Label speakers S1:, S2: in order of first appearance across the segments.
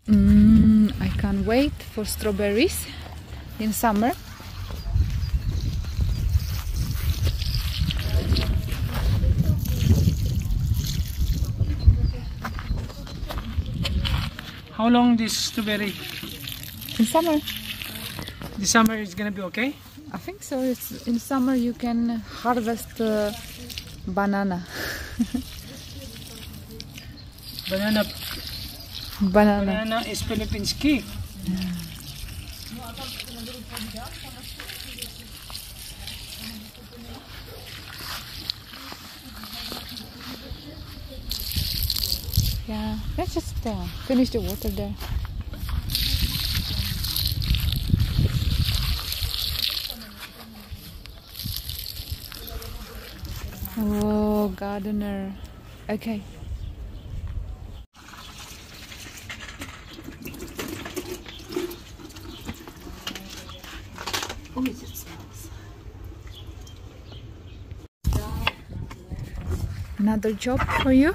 S1: I can't wait for strawberries in summer.
S2: How long this strawberry?
S1: In summer.
S2: This summer is gonna be okay?
S1: I think so. It's in summer you can harvest banana.
S2: Banana. Banana is Philippines key.
S1: Yeah, let's just finish the water there. Oh, gardener. Okay. Oh, it smells. Another job for you?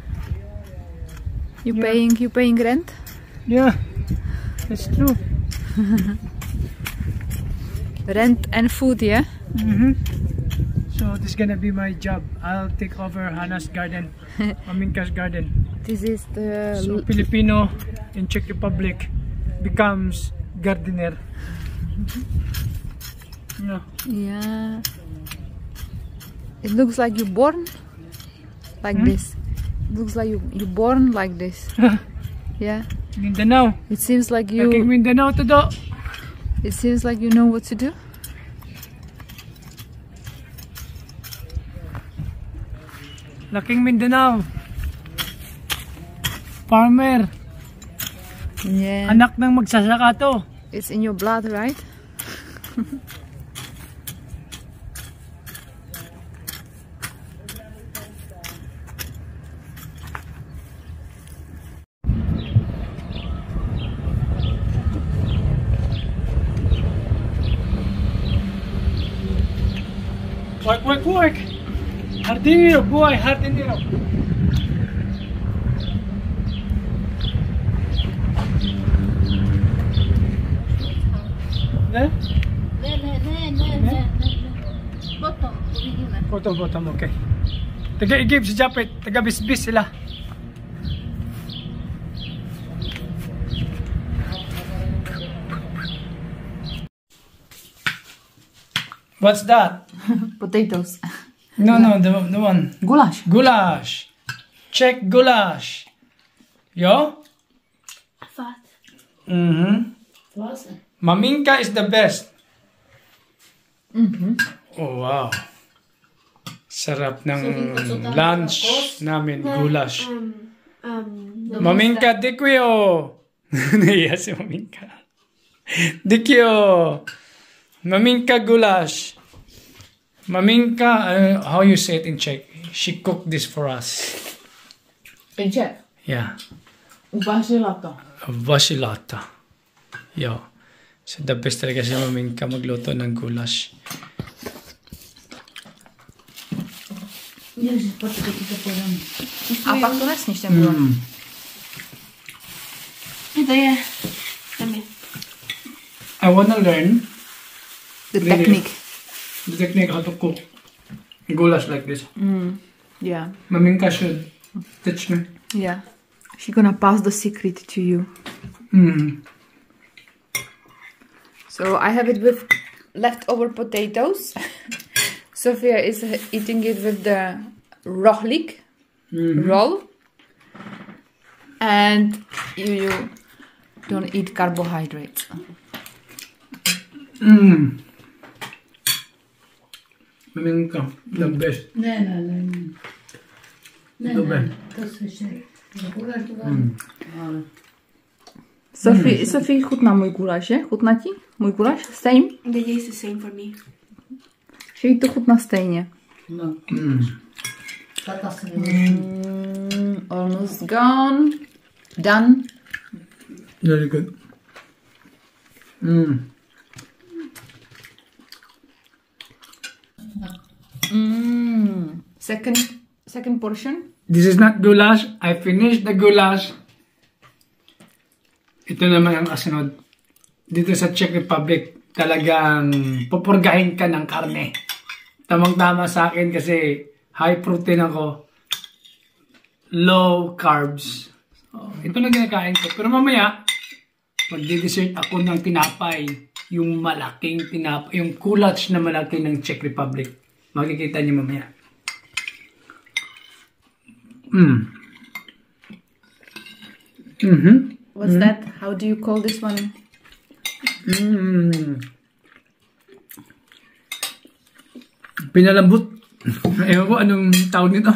S1: You paying rent?
S2: Yeah, that's true.
S1: Rent and food, yeah?
S2: So this is gonna be my job. I'll take over Hannah's garden, Maminka's garden.
S1: This is the...
S2: So Filipino in Czech Republic becomes gardener. Yeah.
S1: Yeah. It looks like you're born like this. It looks like you're born like this. Yeah.
S2: Mindanao.
S1: It seems like you...
S2: Laking Mindanao to do.
S1: It seems like you know what to do.
S2: Laking Mindanao. Farmer.
S1: Yeah.
S2: Anak ng magsasaka to.
S1: It's in your blood, right?
S2: Work! Hardinero, boy, hardinero. Ne? Bottom, okay. Taga-igib si Japet, taga-bisbis sila. What's that?
S1: Potatoes.
S2: No, the one.
S1: Goulash.
S2: Goulash. Czech goulash. Yo?
S3: Fat.
S2: Maminka is the best. Oh, wow. Sarap ng lunch namin, goulash. Maminka, dikyo. Naiya si Maminka. Dikyo. Maminka goulash. Maminka, how you say it in Czech? She cooked this for us.
S1: In Czech?
S2: Yeah.
S1: Basilata.
S2: Basilata. Yo. So the best talaga si Maminka magluto ng goulash.
S1: A pak to nesníš ten bouillon.
S3: To je.
S2: I wanna learn
S1: The technique.
S2: the technique how to cook goulash like this.
S1: Yeah.
S2: Maminka should teach me.
S1: Yeah. She's gonna pass the secret to you. So I have it with leftover potatoes. Sophia is eating it with the rohlik roll. And you don't eat carbohydrates.
S2: Maminka, the best. The best.
S1: Sophie, chutná můj guláš, že? Chutná ti? Můj guláš? Same?
S3: The taste is the same for me.
S1: Že jí to chutná stejně. Almost gone. Done.
S2: Very good.
S1: Second portion.
S2: This is not goulash. I finished the goulash. Ito naman ang kasunod. Dito sa Czech Republic, talagang pupurgahin ka ng karne. Tamang-tama sa akin kasi high protein ako. Low carbs. So, ito na kinakain ko. Pero mamaya, magdi-dessert ako ng tinapay. Yung malaking tinapay. Yung kulach na malaki ng Czech Republic. Makikita niyo mamaya.
S1: What's that? How do you call this one?
S2: Pinalambot. Ewan ko anong tawag nito.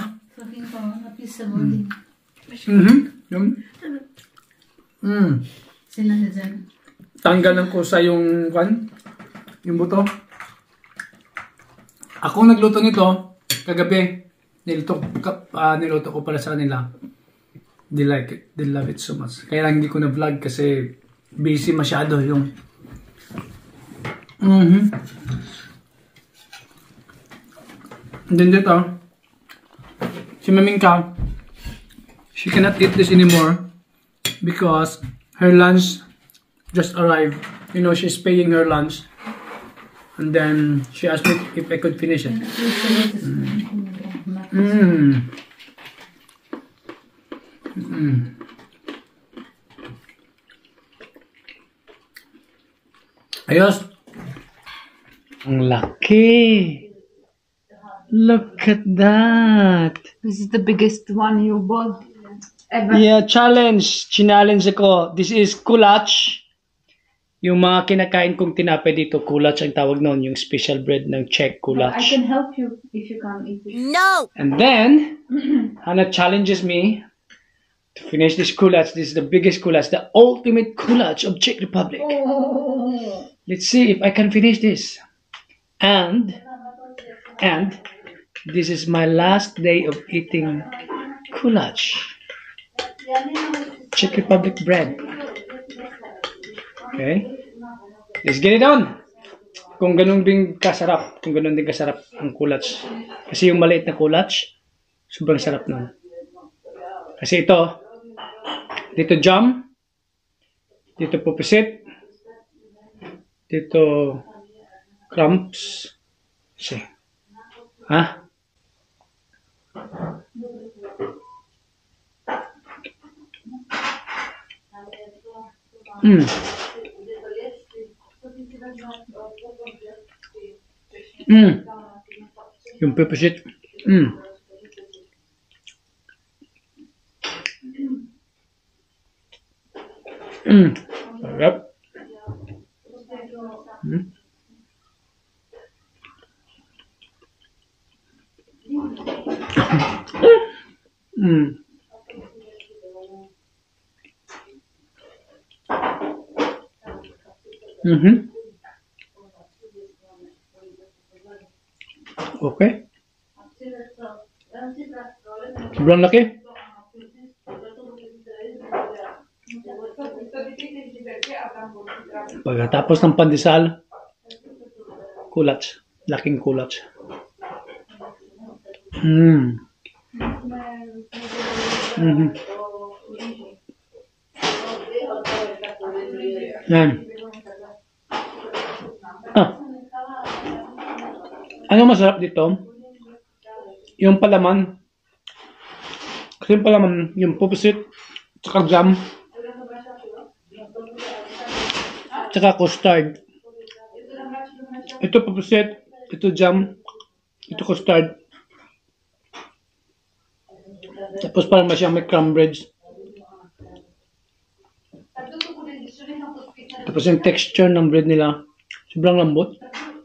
S2: Tanggal ng kusa yung yung buto. Ako nagluto nito kagabi. Niluto ko para sa kanila. They like it. They love it so much. Kaya lang hindi ko na vlog kasi busy masyado yung And then dito, si Mamingka, she cannot eat this anymore because her lunch just arrived. You know, she's paying her lunch. And then she asked me if I could finish it. Ayos. Ang laki. Look at that.
S1: This is the biggest one you bought ever.
S2: Yeah, challenge ako. This is kulach. Yung mga kinakain kong tinapay dito, kulach ang tawag noon, yung special bread ng Czech kulach.
S1: I can help you if you can't eat it.
S3: No!
S2: And then, Hannah challenges me to finish this kulach. This is the biggest kulach, the ultimate kulach of Czech Republic. Let's see if I can finish this. And this is my last day of eating kulach. Czech Republic bread. Okay? Let's get it on! Kung ganun din kasarap ang kulach. Kasi yung maliit na kulach, sobrang sarap nun. Kasi ito, dito jam, dito pupisit, dito crumbs. See. Ha? Yung pupisit. Sarap. Okay. Sobrang laki. Pagkatapos ng pandesal, kulach. Laking kulach. Yan. Ano masarap dito? Yung palaman. Kasi yung palaman, yung pupusit, tsaka jam, tsaka custard. Ito pupusit, ito jam, ito custard. Tapos parang masyang may crumb breads. Tapos yung texture ng bread nila, sobrang lambot.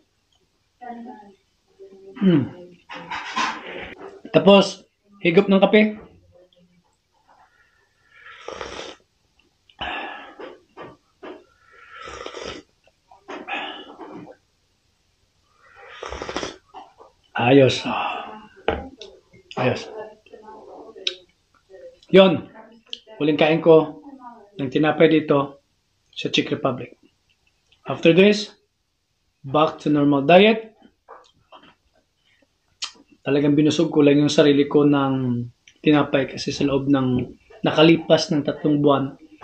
S2: Tapos, higop ng kape. Ayos. Ayos. Yon. Huling kain ko ng tinapay dito sa Czech Republic. After this, back to normal diet. Talagang binusog ko lang yung sarili ko ng tinapay kasi sa loob ng nakalipas ng 3 buwan,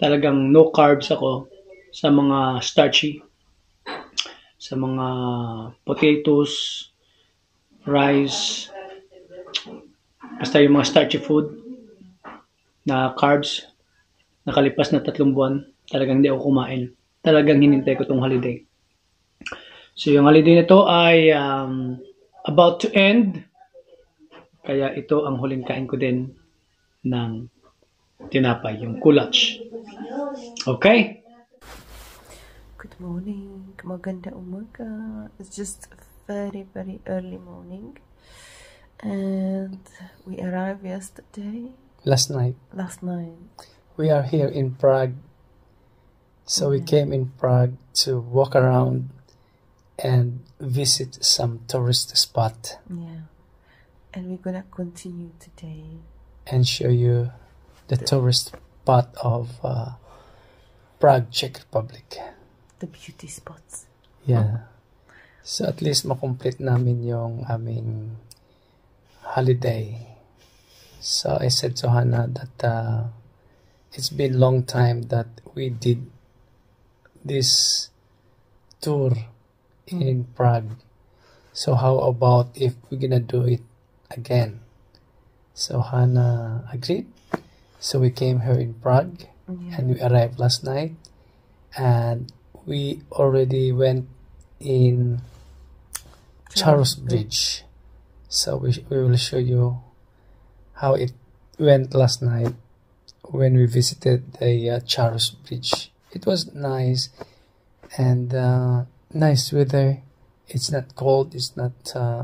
S2: talagang no carbs ako sa mga starchy, sa mga potatoes, rice, basta yung mga starchy food na carbs, nakalipas na 3 buwan, talagang hindi ako kumain. Talagang hinintay ko tong holiday. So yung holiday na to ay about to end. Kaya ito ang huling kain ko din ng tinapay, yung kulach. Okay?
S4: Good morning. Maganda umaga. It's just very, very early morning. And we arrived yesterday.
S5: Last night. We are here in Prague. So we came in Prague to walk around and visit some tourist spot.
S4: Yeah. And we're gonna continue today.
S5: And show you the tourist spot of Prague, Czech Republic.
S4: The beauty spots.
S5: Yeah. So at least makomplete namin yung aming holiday. So I said to Hannah that it's been a long time that we did this tour in Prague. So how about if we're gonna do it again? So Hannah agreed. So we came here in Prague and we arrived last night, and we already went in Charles Bridge. So we will show you how it went last night when we visited the Charles Bridge. It was nice and nice weather. It's not cold. It's not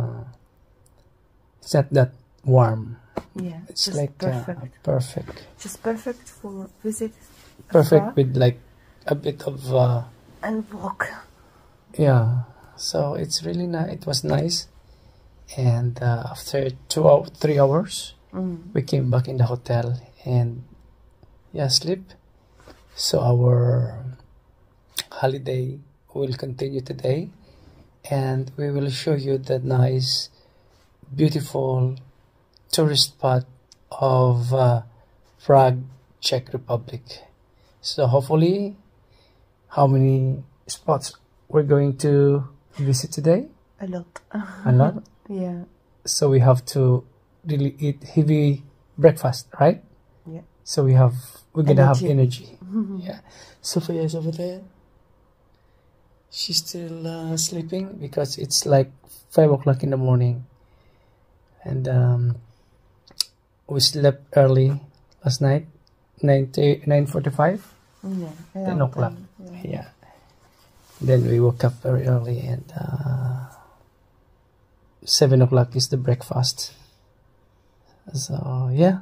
S5: that warm.
S4: Yeah.
S5: It's
S4: just
S5: like perfect.
S4: Just perfect for visit.
S5: Perfect with like a bit of
S4: and walk.
S5: yeah. So it's really nice. It was nice. And after 3 hours, we came back in the hotel and sleep. So our holiday will continue today, and we will show you the nice, beautiful tourist spot of Prague, Czech Republic. So hopefully, how many spots we're going to visit today?
S4: A lot.
S5: A lot.
S4: Yeah.
S5: So we have to really eat heavy breakfast, right?
S4: Yeah.
S5: So we're gonna have
S4: Energy.
S5: energy. Yeah. Sophia is over there. She's still sleeping because it's like 5 o'clock in the morning, and we slept early last night, 9:45,
S4: Yeah.
S5: 10 o'clock. Yeah. Then we woke up very early, and 7 o'clock is the breakfast. So yeah,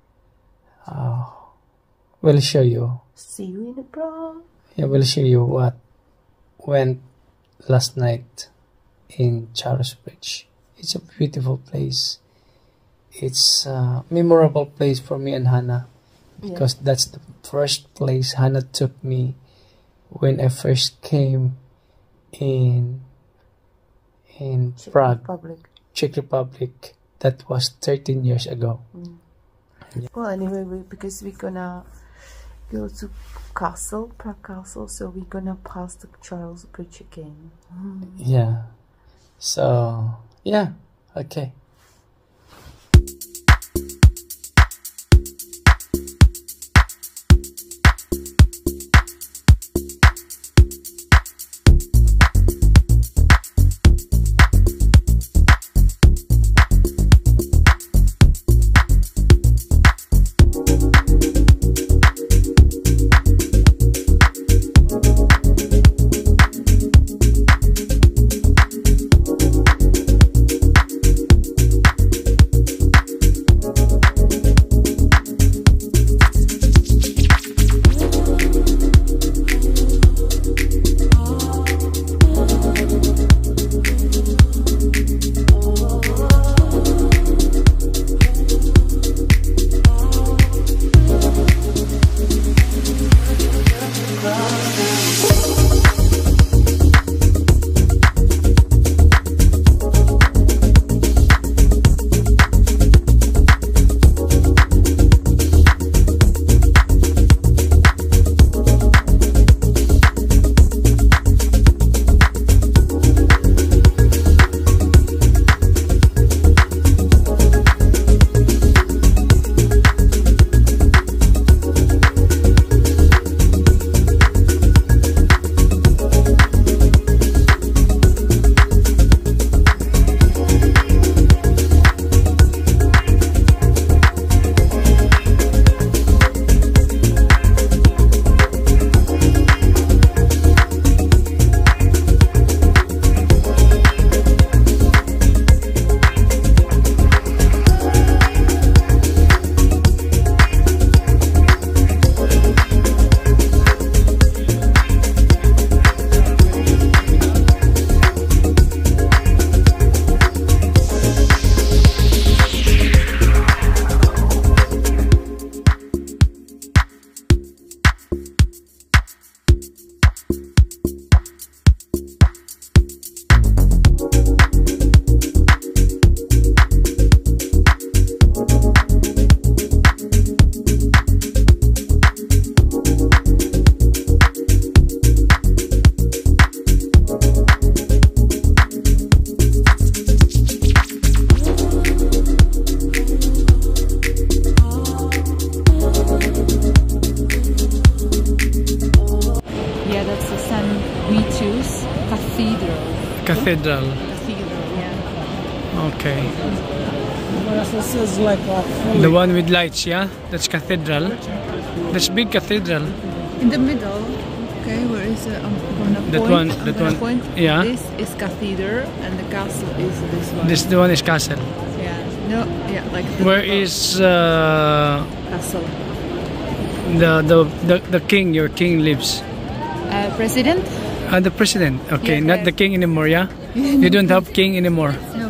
S5: we'll show you.
S4: See you in the Prague.
S5: Yeah, we'll show you what went last night in Charles Bridge. It's a beautiful place. It's a memorable place for me and Hannah because that's the first place Hannah took me when I first came in Prague, Czech Republic. That was 13 years ago.
S4: Well, anyway, because we're gonna go to Prague Castle, so we're gonna pass the Charles Bridge again.
S5: Yeah. So, yeah. Okay.
S1: we choose cathedral.
S5: Cathedral.
S1: Cathedral, yeah.
S5: Okay.
S2: This is like
S5: The one with lights, yeah? That's cathedral. That's big cathedral.
S1: In the middle, okay, where is I'm gonna
S5: That
S1: point,
S5: one,
S1: I'm
S5: that
S1: gonna
S5: one,
S1: point.
S5: yeah.
S1: This is cathedral and the castle is this one.
S5: This the one is castle.
S1: Yeah. No, yeah, like the
S5: Where is
S1: castle.
S5: the king? Your king lives.
S1: President?
S5: The president. Okay,
S1: Yeah,
S5: not the king anymore, yeah? You don't have king anymore.
S1: No,